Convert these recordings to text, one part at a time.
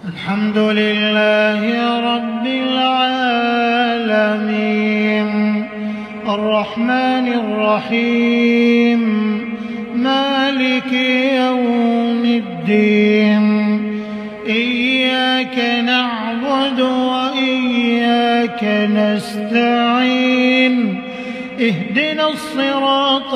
الحمد لله رب العالمين الرحمن الرحيم مالك يوم الدين إياك نعبد وإياك نستعين اهدنا الصراط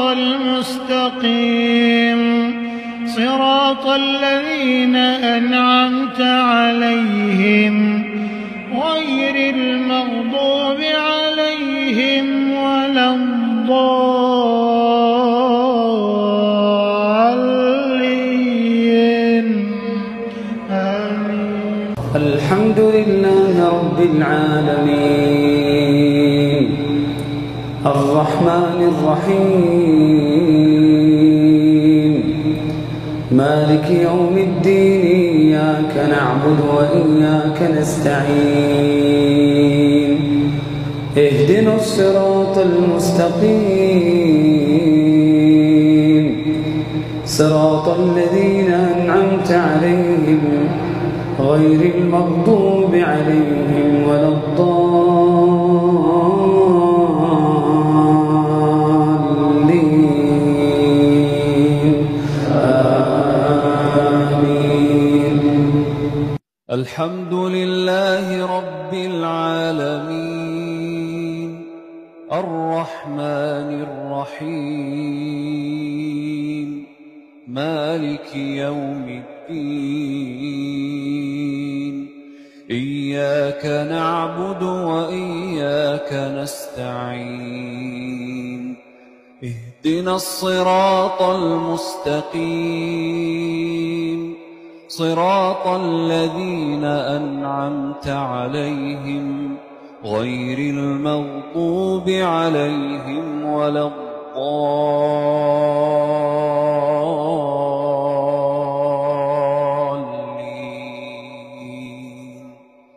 المستقيم صراط الذين أنعمت عليهم غير المغضوب عليهم ولا الضالين آمين. الحمد لله رب العالمين الرحمن الرحيم مالك يوم الدين إياك نعبد وإياك نستعين اهدنا الصراط المستقيم صراط الذين أنعمت عليهم غير المغضوب عليهم ولا الضالين آمين. الحمد لله رب العالمين الرحمن الرحيم مالك يوم الدين إياك نعبد وإياك نستعين اهدنا الصراط المستقيم صراط الذين أنعمت عليهم غير المغضوب عليهم ولا الضالين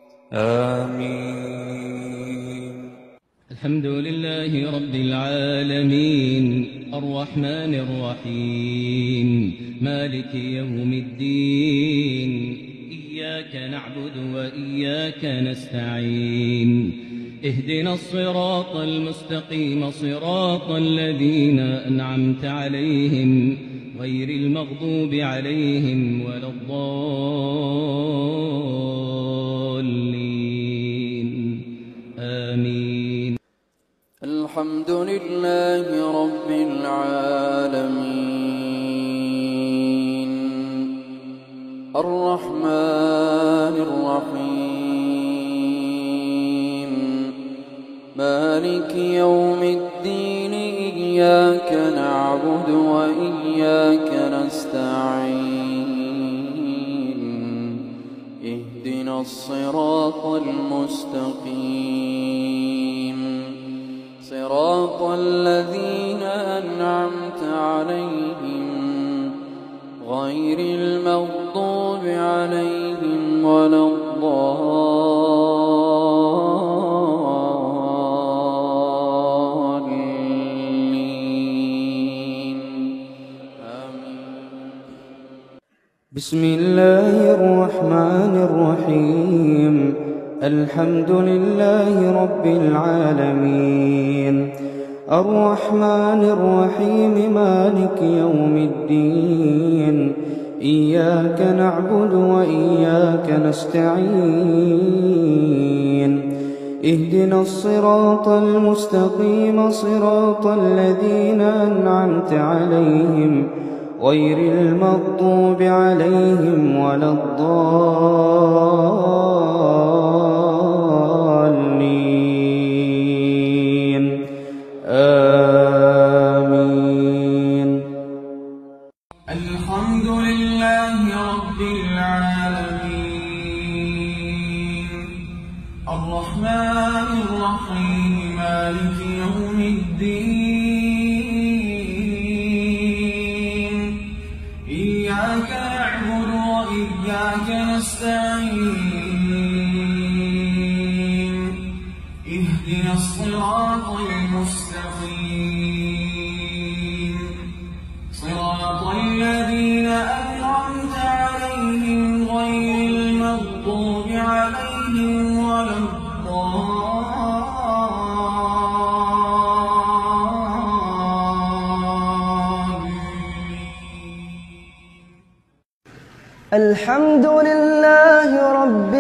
آمين. الحمد لله رب العالمين الرحمن الرحيم مالك يوم الدين إياك نعبد وإياك نستعين اهدنا الصراط المستقيم صراط الذين أنعمت عليهم غير المغضوب عليهم ولا الضالين آمين. الحمد لله رب العالمين الرحمن الرحيم مالك يوم الدين إياك نعبد وإياك نستعين اهدنا الصراط المستقيم صراط الذين أنعمت عليهم غير المغضوب عليهم ولا الضالين آمين. بسم الله الرحمن الرحيم الحمد لله رب العالمين الرحمن الرحيم مالك يوم الدين إياك نعبد وإياك نستعين اهدنا الصراط المستقيم صراط الذين أنعمت عليهم غير المغضوب عليهم ولا الضالين آمين. الحمد لله رب العالمين الرحمن الرحيم مالك يوم الدين إياك نعبد وإياك نستعين اهدنا الصراط المستقيم صراط الذين أنعمت عليهم غير المغضوب المغضوب عليهم ولا الحمد لله رب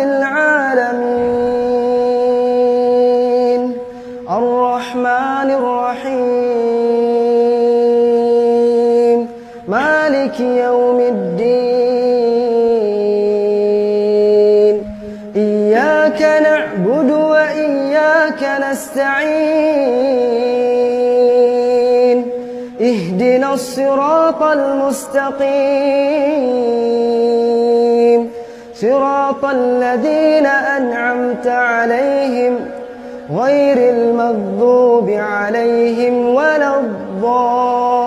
العالمين الرحمن الرحيم مالك يوم الدين إياك نعبد وإياك نستعين اهدنا الصراط المستقيم صراط الذين أنعمت عليهم غير المغضوب عليهم ولا الضالين